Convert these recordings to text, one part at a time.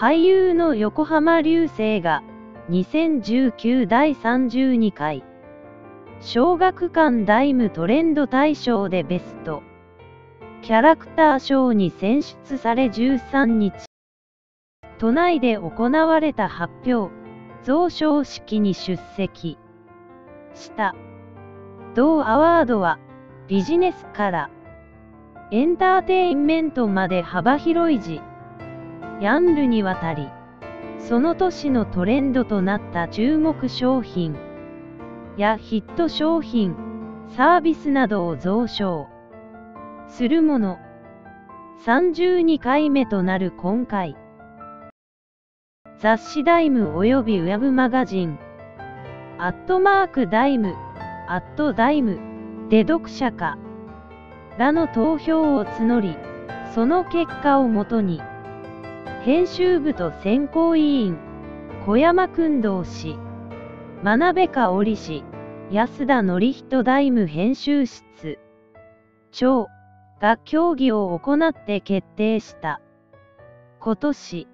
俳優の横浜流星が2019第32回小学館ダイムトレンド大賞でベストキャラクター賞に選出され13日、都内で行われた発表・贈賞式に出席した。同アワードはビジネスからエンターテインメントまで幅広いジャンルにわたり、その年のトレンドとなった注目商品やヒット商品、サービスなどを贈賞するもの。32回目となる今回、雑誌ダイムおよびウェブマガジンダイムで読者からの投票を募り、その結果をもとに編集部と選考委員小山薫堂氏、真鍋かおり氏、安田典人ダイム編集室長が協議を行って決定した。今年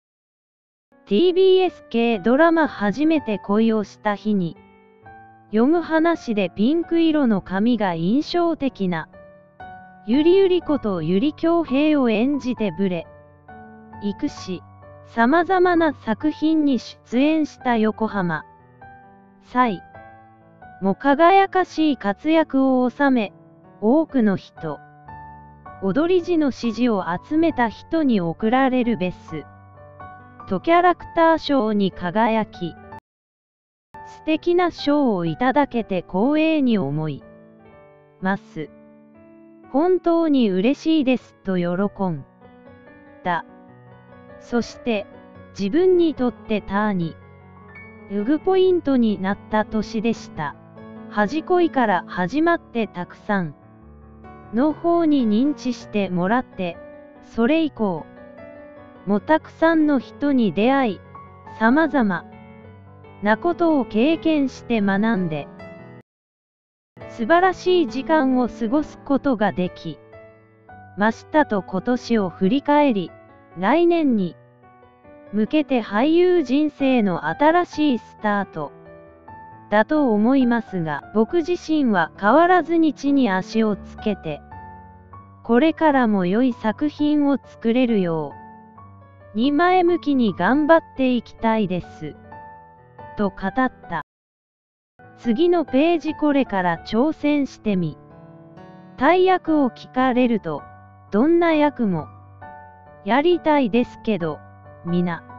TBS 系ドラマ初めて恋をした日に読む話でピンク色の髪が印象的なゆりゆりこと由利恭平を演じてブレイクし、様々な作品に出演した横浜彩も輝かしい活躍を収め、多くの人踊り子の支持を集めた人に贈られるベストキャラクター賞に輝き、素敵な賞をいただけて光栄に思います。本当に嬉しいですと喜んだ。そして自分にとってターニングポイントになった年でした。恥恋から始まってたくさんの方に認知してもらって、それ以降もたくさんの人に出会い、様々なことを経験して学んで、素晴らしい時間を過ごすことができましたと今年を振り返り、来年に向けて俳優人生の新しいスタートだと思いますが、僕自身は変わらずに地に足をつけて、これからも良い作品を作れるように前向きに頑張っていきたいですと語った。次のページ、これから挑戦してみたい役を聞かれると、どんな役もやりたいですけど、皆